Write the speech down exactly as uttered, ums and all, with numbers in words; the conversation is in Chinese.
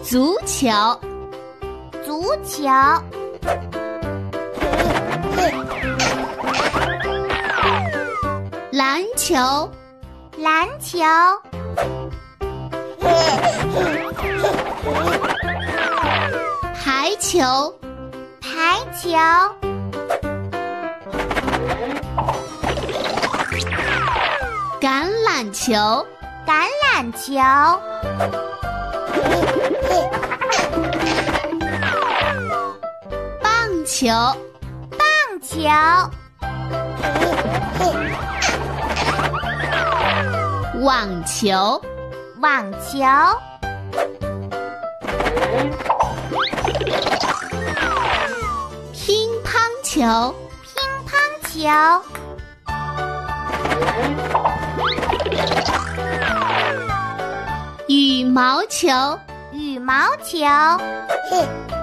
足球， 足球， 篮球， 篮球， 排球， 排球， 橄榄球， 橄榄球， 棒球， 棒球， 网球， 网球， 乒乓球， 乒乓球， 羽毛球， 羽毛球。